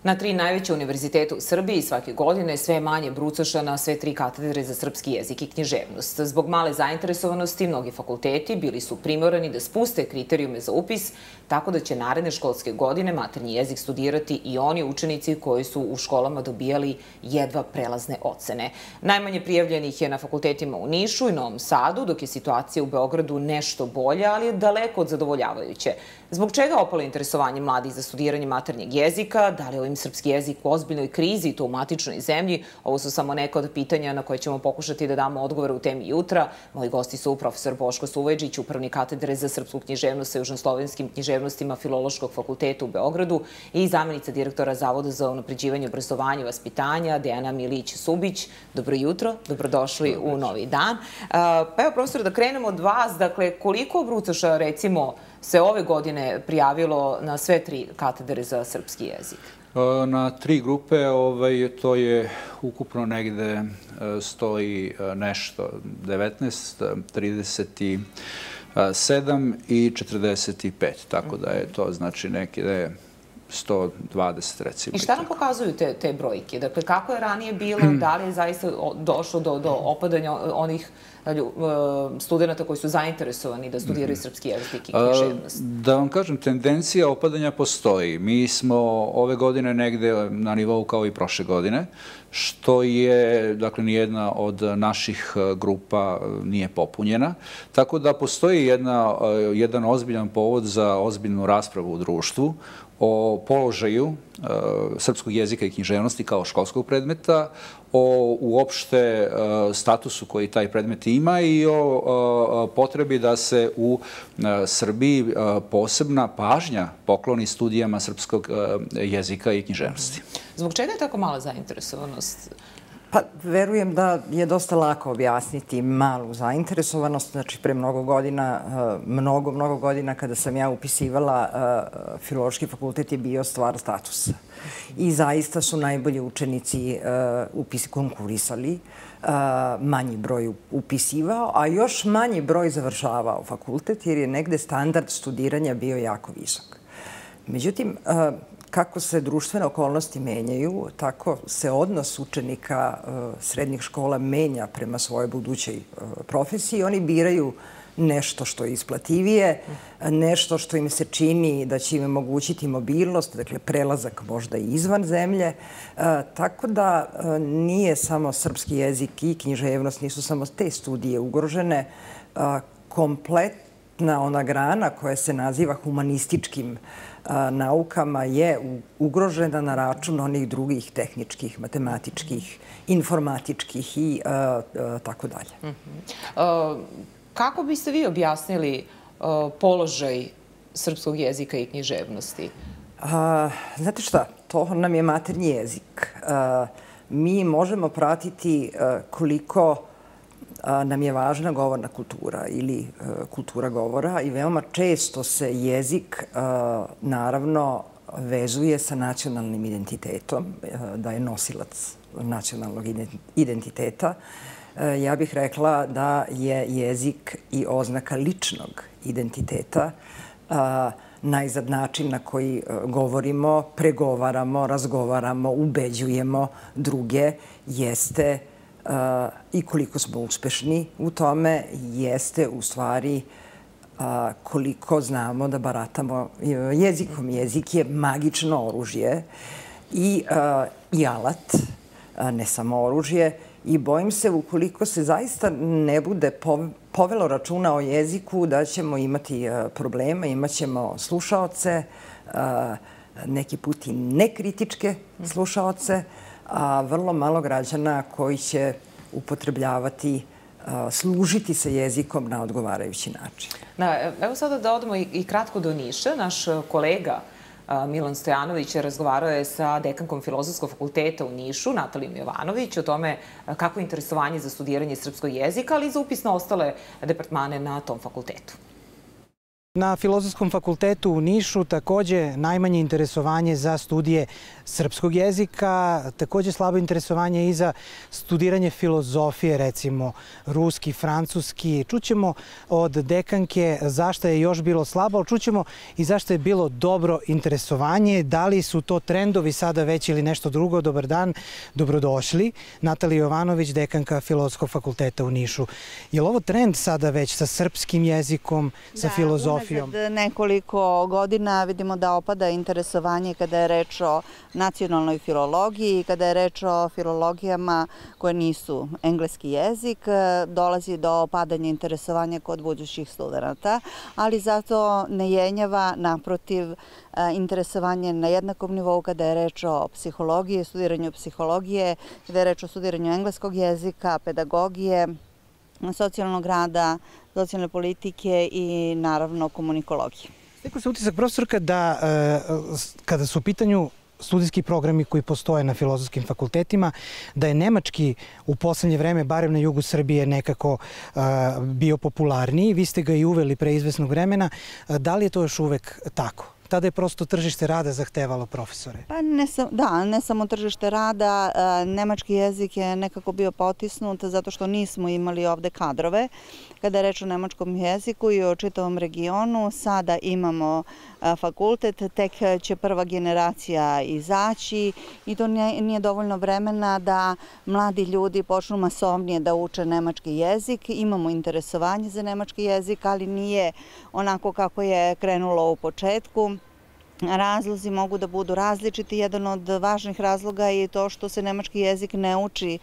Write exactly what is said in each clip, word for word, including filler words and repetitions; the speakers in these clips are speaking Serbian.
Na tri najveće univerziteta u Srbiji svake godine sve je manje brucoša na sve tri katedre za srpski jezik i književnost. Zbog male zainteresovanosti, mnogi fakulteti bili su primorani da spuste kriterijume za upis, tako da će naredne školske godine maternji jezik studirati i oni učenici koji su u školama dobijali jedva prelazne ocene. Najmanje prijavljenih je na fakultetima u Nišu i Novom Sadu, dok je situacija u Beogradu nešto bolja, ali je daleko od zadovoljavajuće. Zbog čega opalo interesovanje mladih za studiranje maternjeg jezika? Da li je ovim srpski jezik u ozbiljnoj krizi i to u matičnoj zemlji? Ovo su samo neka od pitanja na koje ćemo pokušati da damo odgovore u temi jutra. Moji gosti su profesor Boško Suvajdžić, upravnik katedre za srpsku književnost sa južnoslovenskim književnostima Filološkog fakulteta u Beogradu i zamenica direktora Zavoda za unapređivanje obrazovanja i vaspitanja Dejana Milić-Subić. Dobro jutro, dobrodošli u novi dan. Pa evo, profesor, da krenemo od vas. Dakle, koliko brucoša, recimo, se ove godine prijavilo na sve tri katedre za srpski jezik? Na tri grupe to je ukupno negde sto i nešto, devetnaest, trideset sedam i četrdeset pet, tako da je to znači neki sto dvadeset recimo. I šta nam pokazuju te brojke? Dakle, kako je ranije bilo, da li je zaista došlo do opadanja onih studenta koji su zainteresovani da studiraju srpski jezik i književnost? Da vam kažem, tendencija opadanja postoji. Mi smo ove godine negde na nivou kao i prošle godine, što je, dakle, nijedna od naših grupa nije popunjena. Tako da postoji jedan ozbiljan povod za ozbiljnu raspravu u društvu o položaju srpskog jezika i književnosti kao školskog predmeta, o uopšte statusu koji taj predmet ima i o potrebi da se u Srbiji posebna pažnja pokloni studijama srpskog jezika i književnosti. Zbog čega je tako mala zainteresovanost? Pa, verujem da je dosta lako objasniti malu zainteresovanost. Znači, pre mnogo godina, mnogo, mnogo godina kada sam ja upisivala, Filološki fakultet je bio stvar statusa. I zaista su najbolji učenici konkurisali, manji broj upisivao, a još manji broj završavao fakultet, jer je negde standard studiranja bio jako visok. Međutim, kako se društvene okolnosti menjaju, tako se odnos učenika srednjih škola menja prema svojoj budućoj profesiji. Oni biraju nešto što je isplativije, nešto što im se čini da će im omogućiti mobilnost, dakle prelazak možda i izvan zemlje. Tako da nije samo srpski jezik i književnost, nisu samo te studije ugrožene. Kompletna ona grana koja se naziva humanističkim naukama je ugrožena na račun onih drugih tehničkih, matematičkih, informatičkih i tako dalje. Kako biste vi objasnili položaj srpskog jezika i književnosti? Znate šta, to nam je maternji jezik. Mi možemo pratiti koliko nam je važna govorna kultura ili kultura govora i veoma često se jezik naravno vezuje sa nacionalnim identitetom, da je nosilac nacionalnog identiteta. Ja bih rekla da je jezik i oznaka ličnog identiteta. Najzad način na koji govorimo, pregovaramo, razgovaramo, ubeđujemo druge jeste i koliko smo uspešni u tome, jeste u stvari koliko znamo da baratamo jezikom. Jezik je magično oružje i alat, ne samo oružje. I bojim se, ukoliko se zaista ne bude povelo računa o jeziku, da ćemo imati problema, imat ćemo slušaoce, neki put i nekritičke slušaoce, a vrlo malo građana koji će upotrebljavati, služiti se jezikom na odgovarajući način. Evo sada da odemo i kratko do Niša. Naš kolega Milan Stojanović razgovarao je sa dekankom Filozofskog fakulteta u Nišu, Natalijom Jovanović, o tome kako je interesovanje za studiranje srpskog jezika, ali i za upis na ostale departmane na tom fakultetu. Na Filozofskom fakultetu u Nišu takođe najmanje interesovanje za studije srpskog jezika, takođe slabo interesovanje i za studiranje filozofije, recimo ruski, francuski. Čućemo od dekanke zašto je još bilo slabo, ali čućemo i zašto je bilo dobro interesovanje. Da li su to trendovi sada već ili nešto drugo? Dobar dan, dobrodošli. Natalija Jovanović, dekanka Filozofskog fakulteta u Nišu. Je li ovo trend sada već sa srpskim jezikom, sa filozofijom? Unazad nekoliko godina vidimo da opada interesovanje kada je reč o nacionalnoj filologiji i kada je reč o filologijama koje nisu engleski jezik. Dolazi do opadanja interesovanja kod budućih studenta, ali zato ne jenjava, naprotiv, interesovanje na jednakom nivou kada je reč o psihologiji, studiranju psihologije, kada je reč o studiranju engleskog jezika, pedagogije, socijalnog rada, socijalne politike i naravno komunikologije. Stekao se utisak, profesorka, da kada su u pitanju studijski programi koji postoje na filozofskim fakultetima, da je nemački u poslednje vreme, barem na jugu Srbije, nekako bio popularniji. Vi ste ga i uveli pre izvesnog vremena. Da li je to još uvek tako? Tada je prosto tržište rada zahtevalo profesore. Pa ne, da, ne samo tržište rada, nemački jezik je nekako bio potisnut zato što nismo imali ovde kadrove. Kada je reč o nemačkom jeziku i o čitavom regionu, sada imamo fakultet, tek će prva generacija izaći i to nije dovoljno vremena da mladi ljudi počnu masovnije da uče nemački jezik. Imamo interesovanje za nemački jezik, ali nije onako kako je krenulo u početku. Razlozi mogu da budu različiti. Jedan od važnih razloga je to što se nemački jezik ne uči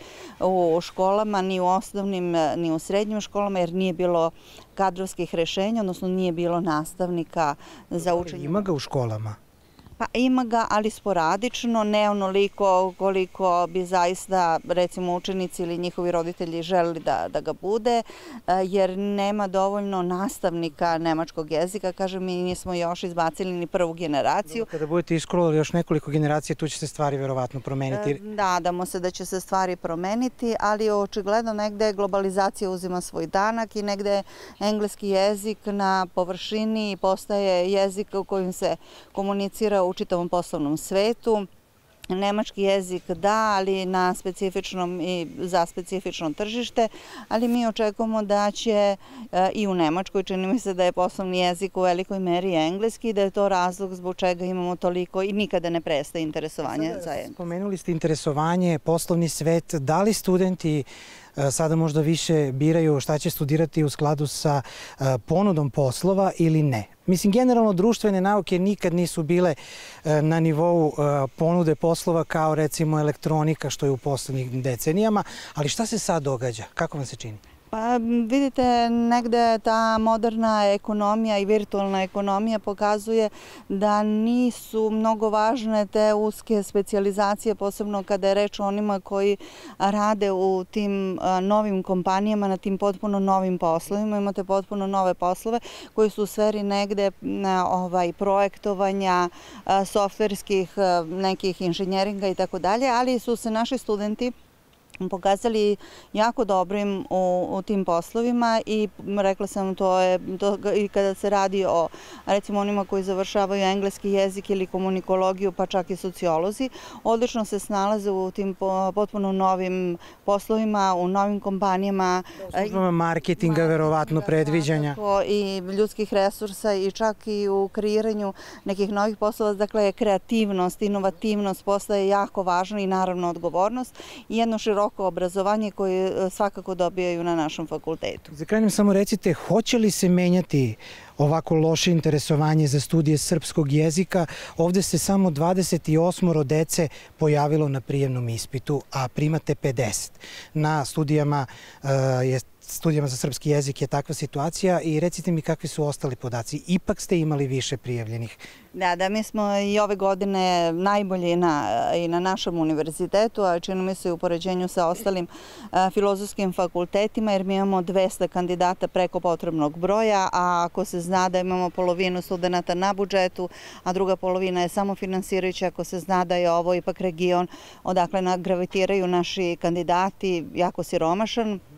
u školama, ni u osnovnim, ni u srednjim školama, jer nije bilo kadrovskih rešenja, odnosno nije bilo nastavnika za učenje. Ima ga u školama? Pa ima ga, ali sporadično, ne onoliko koliko bi zaista, recimo, učenici ili njihovi roditelji želeli da, da ga bude, jer nema dovoljno nastavnika nemačkog jezika. Kažem, mi nismo još izbacili ni prvu generaciju. Kada budete iškolovali još nekoliko generacija, tu će se stvari verovatno promeniti. Nadamo se da će se stvari promeniti, ali očigledno negde globalizacija uzima svoj danak i negde engleski jezik na površini postaje jezik u kojim se komunicira u čitavom poslovnom svetu. Nemački jezik da, ali na specifičnom i za specifično tržište, ali mi očekujemo da će i u Nemačkoj, čini mi se da je poslovni jezik u velikoj meri engleski i da je to razlog zbog čega imamo toliko i nikada ne prestaje interesovanje za engleski. Spomenuli ste interesovanje, poslovni svet. Da li studenti sada možda više biraju šta će studirati u skladu sa ponudom poslova ili ne? Mislim, generalno društvene nauke nikad nisu bile na nivou ponude poslova kao recimo elektronika što je u poslednjih decenijama, ali šta se sad događa? Kako vam se čini? Pa vidite, negde ta moderna ekonomija i virtualna ekonomija pokazuje da nisu mnogo važne te uske specijalizacije, posebno kada je reč o onima koji rade u tim novim kompanijama, na tim potpuno novim poslovima. Imate potpuno nove poslove koji su u sferi negde ovaj, projektovanja, softverskih nekih inženjeringa i tako dalje, ali su se naši studenti pokazali jako dobrim u, u tim poslovima i rekla sam to je to, i kada se radi o recimo onima koji završavaju engleski jezik ili komunikologiju pa čak i sociolozi, odlično se snalaze u tim po, potpuno novim poslovima, u novim kompanijama. Službama marketinga, verovatno predviđanja. I ljudskih resursa i čak i u kreiranju nekih novih poslova. Dakle, kreativnost, inovativnost postaje jako važna i naravno odgovornost i jedno široko obrazovanje koje svakako dobijaju na našem fakultetu. Za kraj nam samo recite, hoće li se menjati ovako loše interesovanje za studije srpskog jezika? Ovde se samo dvadeset osam dece pojavilo na prijemnom ispitu, a primate pedeset. Na studijama je studijama za srpski jezik je takva situacija i recite mi kakvi su ostali podaci. Ipak ste imali više prijavljenih. Da, da, mi smo i ove godine najbolji na, i na našem univerzitetu, a čini mi se i u poređenju sa ostalim a, filozofskim fakultetima, jer mi imamo dvesta kandidata preko potrebnog broja, a ako se zna da imamo polovinu studenta na budžetu, a druga polovina je samo finansirajuća, ako se zna da je ovo ipak region odakle gravitiraju naši kandidati jako siromašan,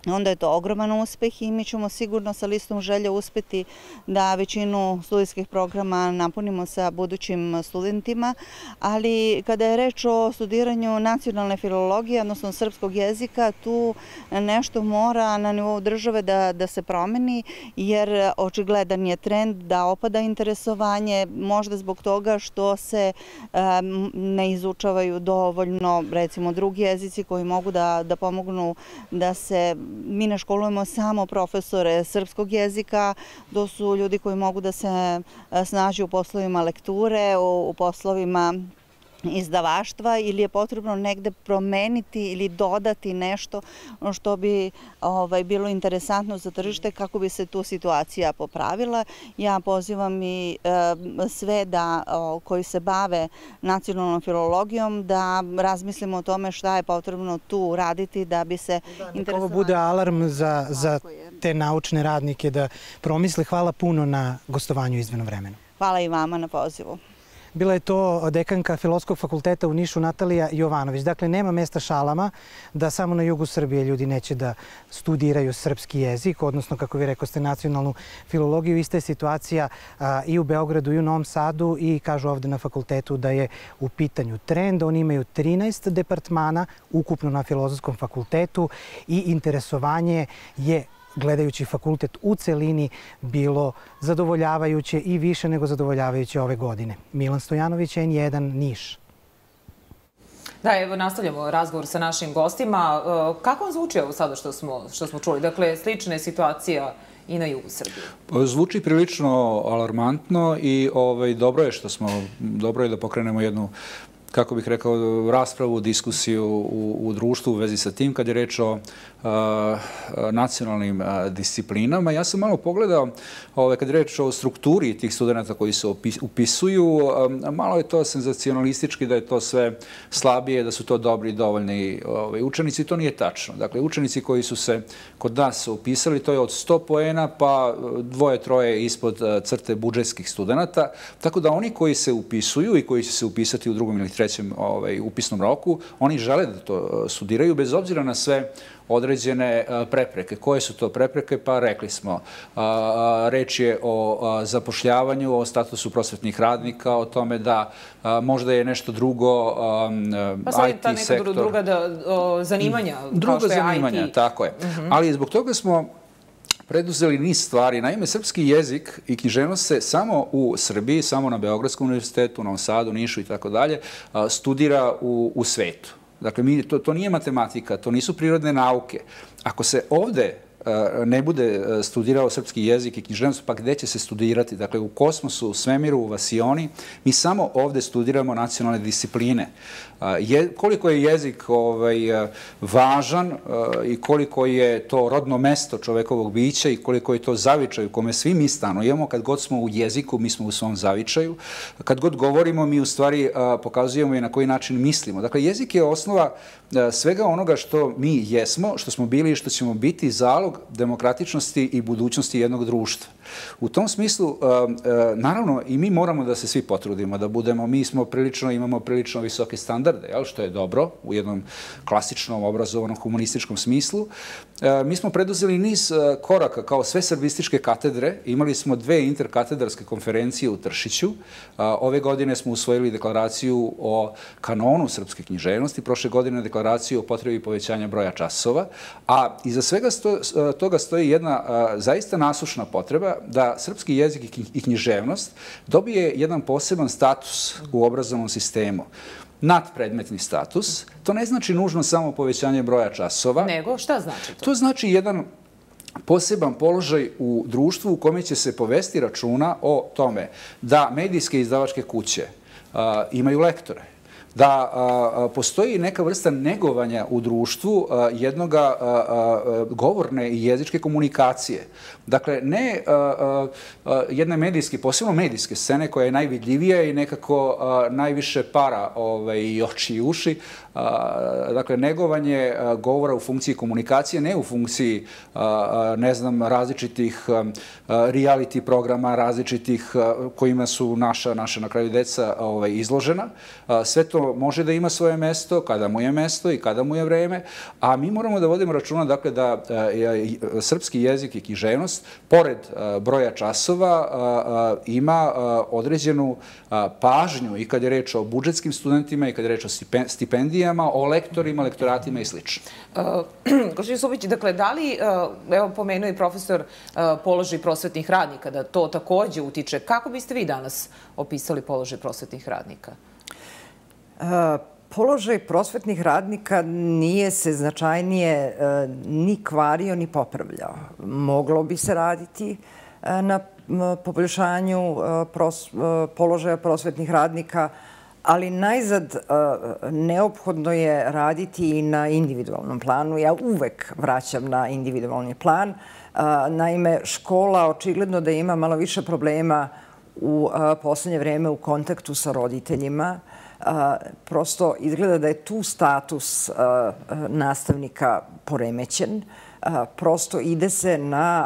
onda je to ogroman uspeh i mi ćemo sigurno sa listom želja uspeti da većinu studijskih programa napunimo sa budućim studentima, ali kada je reč o studiranju nacionalne filologije, odnosno srpskog jezika, tu nešto mora na nivou države da, da se promeni, jer očigledan je trend da opada interesovanje, možda zbog toga što se um, ne izučavaju dovoljno, recimo, drugi jezici koji mogu da, da pomognu da se mi ne školujemo samo profesore srpskog jezika, to su ljudi koji mogu da se snađu u poslovima lekture, u poslovima izdavaštva, ili je potrebno negde promeniti ili dodati nešto što bi ovaj, bilo interesantno za tržište kako bi se tu situacija popravila. Ja pozivam i e, sve da, o, koji se bave nacionalnom filologijom da razmislimo o tome šta je potrebno tu raditi da bi se da, interesovali. Ovo bude alarm za, za te naučne radnike da promisle. Hvala puno na gostovanju Izmenom vremenu. Hvala i vama na pozivu. Bila je to dekanka Filozofskog fakulteta u Nišu Natalija Jovanović. Dakle, nema mesta šalama da samo na jugu Srbije ljudi neće da studiraju srpski jezik, odnosno, kako vi rekoste, nacionalnu filologiju. Ista je situacija a, i u Beogradu i u Novom Sadu i kažu ovde na fakultetu da je u pitanju trend. Oni imaju trinaest departmana ukupno na Filozofskom fakultetu i interesovanje je, gledajući fakultet u celini, bilo zadovoljavajuće i više nego zadovoljavajuće ove godine. Milan Stojanović, N jedan, Niš. Da, evo, nastavljamo razgovor sa našim gostima. Kako vam zvuči ovo sada što smo, što smo čuli? Dakle, slična je situacija i na jugu Srbije. Zvuči prilično alarmantno i ovaj, dobro je što smo, dobro je da pokrenemo jednu, kako bih rekao, raspravu, diskusiju u, u društvu u vezi sa tim kad je reč o a, nacionalnim a, disciplinama. Ja sam malo pogledao, ove, kad je reč o strukturi tih studenta koji se upisuju, a, malo je to senzacionalistički, da je to sve slabije, da su to dobri i dovoljni ove, učenici. To nije tačno. Dakle, učenici koji su se kod nas upisali, to je od sto poena pa dvoje, troje ispod crte budžetskih studenta. Tako da oni koji se upisuju i koji će se upisati u drugom ili trećem ovaj, upisnom roku, oni žele da to studiraju bez obzira na sve određene prepreke. Koje su to prepreke? Pa rekli smo, reč je o zapošljavanju, o statusu prosvetnih radnika, o tome da možda je nešto drugo, pa sad je ta neka druga da, o, zanimanja, druga kao što je zanimanja, I T. tako je. Uh-huh. Ali zbog toga smo preduzeli niz stvari. Naime, srpski jezik i književnost se samo u Srbiji, samo na Beogradskom univerzitetu, Novom Sadu, Nišu i tako dalje, studira u, u svetu. Dakle, mi, to, to nije matematika, to nisu prirodne nauke. Ako se ovde ne bude studirao srpski jezik i književnost, pa gde će se studirati? Dakle, u kosmosu, u svemiru, u vasioni, mi samo ovde studiramo nacionalne discipline. Je, koliko je jezik ovaj, važan i koliko je to rodno mesto čovekovog bića i koliko je to zavičaj u kome svi mi stanujemo, kad god smo u jeziku, mi smo u svom zavičaju. Kad god govorimo, mi u stvari pokazujemo i na koji način mislimo. Dakle, jezik je osnova svega onoga što mi jesmo, što smo bili i što ćemo biti, zalog demokratičnosti i budućnosti jednog društva. U tom smislu, naravno, i mi moramo da se svi potrudimo, da budemo, mi smo prilično, imamo prilično visoke standarde, jel, što je dobro u jednom klasičnom, obrazovanom, humanističkom smislu. Mi smo preduzeli niz koraka kao sve srbističke katedre. Imali smo dve interkatedarske konferencije u Tršiću. Ove godine smo usvojili deklaraciju o kanonu srpske književnosti, prošle godine deklaraciju o potrebi povećanja broja časova, a iza svega sto, toga stoji jedna zaista nasušna potreba da srpski jezik i književnost dobije jedan poseban status u obrazovnom sistemu. Nadpredmetni status. To ne znači nužno samo povećanje broja časova. Nego, šta znači to? To znači jedan poseban položaj u društvu u kome će se povesti računa o tome da medijske izdavačke kuće a, imaju lektore, da a, postoji neka vrsta negovanja u društvu a, jednoga a, a, govorne i jezičke komunikacije. Dakle, ne a, a, jedne medijske, posebno medijske scene koja je najvidljivija i nekako a, najviše para ovaj, i oči i uši. A, dakle, negovanje a, govora u funkciji komunikacije, ne u funkciji, a, ne znam, različitih a, reality programa, različitih a, kojima su naša, naša na kraju deca ovaj, izložena. A, sve to naravno, može da ima svoje mesto, kada mu je mesto i kada mu je vreme, a mi moramo da vodimo računa, dakle, da srpski jezik i književnost, pored broja časova, ima određenu pažnju i kad je reč o budžetskim studentima i kad je reč o stipendijama, o lektorima, lektoratima i slično. Gospođo Subić, dakle, da li, evo pomenuo i profesor, položaj prosvetnih radnika, da to takođe utiče. Kako biste vi danas opisali položaj prosvetnih radnika? Položaj prosvetnih radnika nije se značajnije ni kvario ni popravljao. Moglo bi se raditi na poboljšanju položaja prosvetnih radnika, ali najzad neophodno je raditi i na individualnom planu. Ja uvek vraćam na individualni plan. Naime, škola očigledno da ima malo više problema u poslednje vreme u kontaktu sa roditeljima. Prosto izgleda da je tu status nastavnika poremećen. Prosto ide se na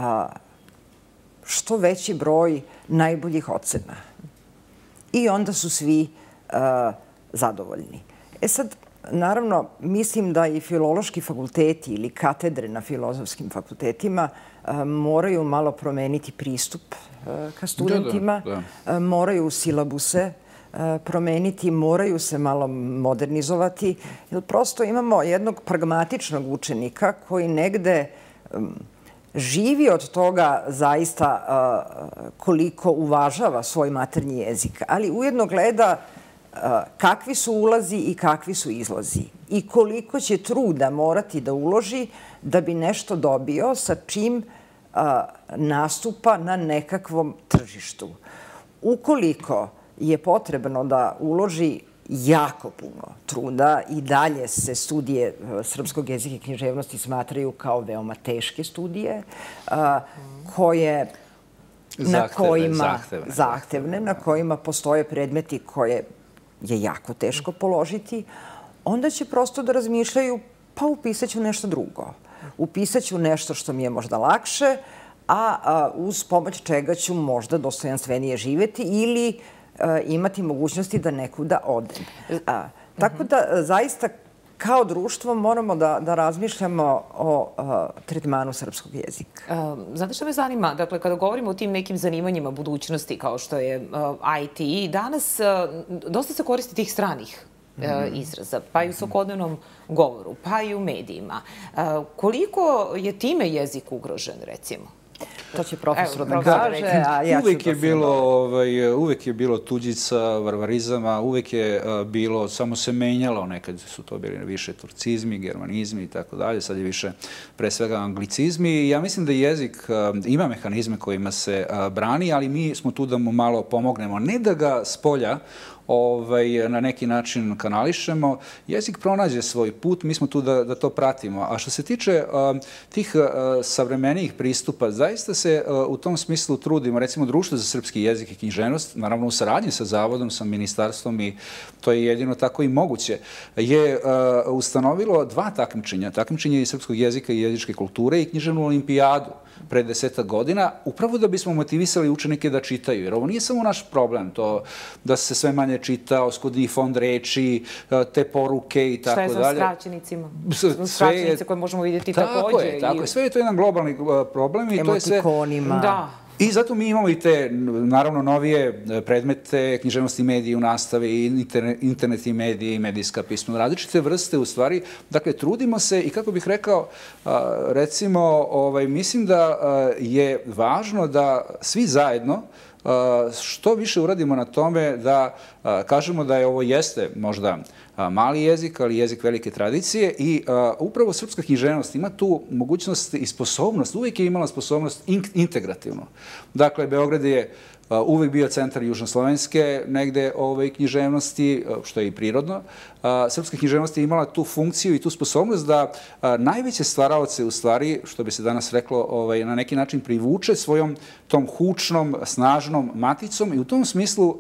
što veći broj najboljih ocena. I onda su svi zadovoljni. E sad, naravno, mislim da i filološki fakulteti ili katedre na filozofskim fakultetima moraju malo promeniti pristup ka studentima, moraju silabuse promeniti, moraju se malo modernizovati, jer prosto imamo jednog pragmatičnog učenika koji negde živi od toga zaista koliko uvažava svoj maternji jezik, ali ujedno gleda kakvi su ulazi i kakvi su izlazi i koliko će truda morati da uloži da bi nešto dobio sa čim nastupa na nekakvom tržištu. Ukoliko je potrebno da uloži jako puno truda i dalje se studije srpskog jezika i književnosti smatraju kao veoma teške studije koje na kojima zahtevne, na kojima postoje predmeti koje je jako teško položiti, onda će prosto da razmišljaju pa upisat ću nešto drugo. Upisat ću nešto što mi je možda lakše, a uz pomoć čega ću možda dostojanstvenije živeti ili imati mogućnosti da nekuda odem. Tako da zaista kao društvo moramo da razmišljamo o tretmanu srpskog jezika. Znate što me zanima? Dakle, kada govorimo o tim nekim zanimanjima budućnosti kao što je I T, danas dosta se koristi tih stranih izraza, pa i u svakodnevnom govoru, pa i u medijima. Koliko je time jezik ugrožen, recimo? To će profesor da kaže, a ja ću da se... Uvek je bilo tuđica, varvarizama, uvek je bilo, samo se menjalo, nekad su to bili više turcizmi, germanizmi i tako dalje, sad je više pre svega anglicizmi i ja mislim da jezik ima mehanizme kojima se brani, ali mi smo tu da mu malo pomognemo, ne da ga spolja na neki način kanališemo. Jezik pronađe svoj put, mi smo tu da to pratimo. A što se tiče tih savremenijih pristupa, zaista se u tom smislu trudimo. Recimo, Društvo za srpski jezik i književnost, naravno u saradnji sa Zavodom, sa ministarstvom i to je jedino tako i moguće, je ustanovilo dva takmičenja. Takmičenje iz srpskog jezika i jezičke kulture i književnu olimpijadu pre desetak godina, upravo da bismo motivisali učenike da čitaju. Jer ovo nije samo naš problem, to da se sve manje čita, oskudni fond reči, te poruke i tako dalje. Šta je za skraćenicima? Skraćenice koje možemo vidjeti takođe. Tako je, tako je. Sve je to jedan globalni problem. Emotikonima. Da. I zato mi imamo i te, naravno, novije predmete, književnosti i mediji u nastavi, i internet i mediji, i medijska pisma, različite vrste u stvari. Dakle, trudimo se i kako bih rekao, recimo, mislim da je važno da svi zajedno što više uradimo na tome da kažemo da je ovo jeste možda mali jezik, ali jezik velike tradicije i upravo srpska književnost ima tu mogućnost i sposobnost, uvijek je imala sposobnost integrativno. Dakle, Beograd je uvijek bio centar južnoslovenske negde književnosti, što je i prirodno. Srpska književnost je imala tu funkciju i tu sposobnost da najveće stvaraoce, u stvari, što bi se danas reklo, na neki način privuče svojom tom hučnom, snažnom maticom i u tom smislu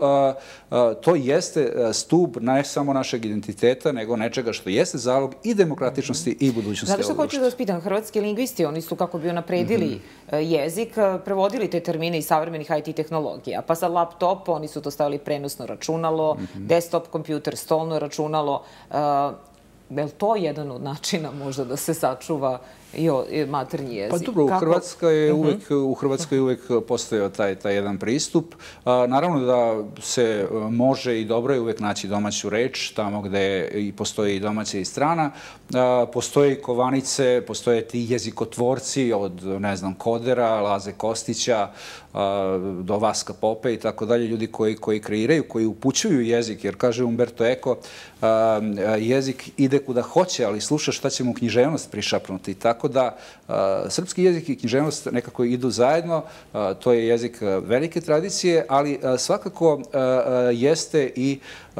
to jeste stub ne samo našeg identiteta, nego nečega što jeste zalog i demokratičnosti i budućnosti ovog društva. Znate što hoću da vas pitam? Hrvatski lingvisti, oni su, kako bi napredili jezik, prevodili te termine iz savremenih I T tehnologija. tehnologija. Pa sad laptop, oni su to stavili prenosno računalo, desktop kompjuter, stolno računalo. Je li to jedan od načina možda da se sačuva i maternji jezik? Pa dobro, u Hrvatskoj je uvek, u Hrvatskoj uvek postojao taj, taj jedan pristup. Naravno da se može i dobro je uvek naći domaću reč, tamo gde i postoji i domaća i strana. Postoje i kovanice, postoje ti jezikotvorci od, ne znam, Kodera, Laze Kostića, do Vaska Pope i tako dalje, ljudi koji, koji kreiraju, koji upućuju jezik, jer kaže Umberto Eco, jezik ide kuda hoće, ali sluša šta će mu književnost prišapnuti. Tako da srpski jezik i književnost nekako idu zajedno, to je jezik velike tradicije, ali svakako jeste i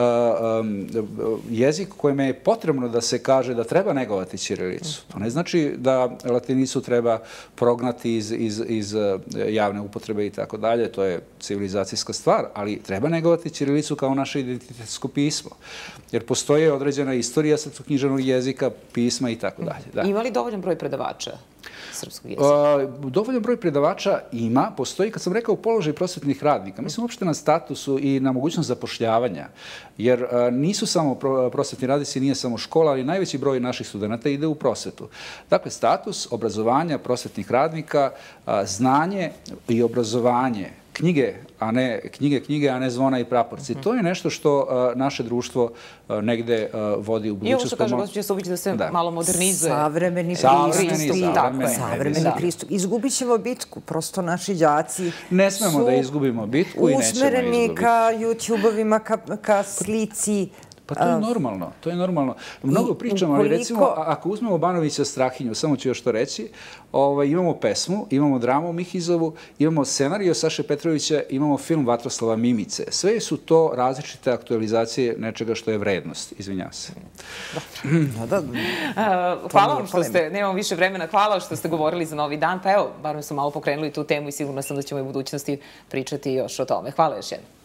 jezik kojem je potrebno da se kaže da treba negovati ćirilicu. To ne znači da latinicu treba prognati iz, iz, iz javne upotrebe i tako dalje, to je civilizacijska stvar, ali treba negovati ćirilicu kao naše identitetsko pismo. Jer postoje određena istorija srpskog književnog jezika, pisma i tako dalje. Ima li dovoljan broj predavača srpskog jezika? Dovoljan broj predavača ima, postoji, kad sam rekao, položaj prosvetnih radnika. Mislim uopšte na statusu i na mogućnost zapošljavanja, jer nisu samo prosvetni radnici, nije samo škola, ali najveći broj naših studenta ide u prosvetu. Dakle, status obrazovanja prosvetnih radnika, znanje i obrazovanje, knjige, a ne knjige, knjige, a ne zvona i praporci. To je nešto što naše društvo negde vodi u budućnosti. I ovo što kaže gospođa Subić da se malo modernizuje. Savremeni pristup. Savremeni pristup. Izgubit ćemo bitku. Prosto naši đaci ne smemo da izgubimo bitku i nećemo izgubiti. Usmereni ka YouTube-ovima, ka slici. Pa to je normalno, to je normalno. Mnogo pričamo, ali recimo, ako uzmemo Banovića Strahinju, samo ću još to reći, imamo pesmu, imamo dramu Mihizovu, imamo scenario Saše Petrovića, imamo film Vatroslava Mimice. Sve su to različite aktualizacije nečega što je vrednost. Izvinjavam se. Hvala vam što ste, nemamo više vremena, hvala što ste govorili za Novi dan, pa evo, bar smo malo pokrenuli tu temu i sigurno sam da ćemo i u budućnosti pričati još o tome. Hvala još jednom.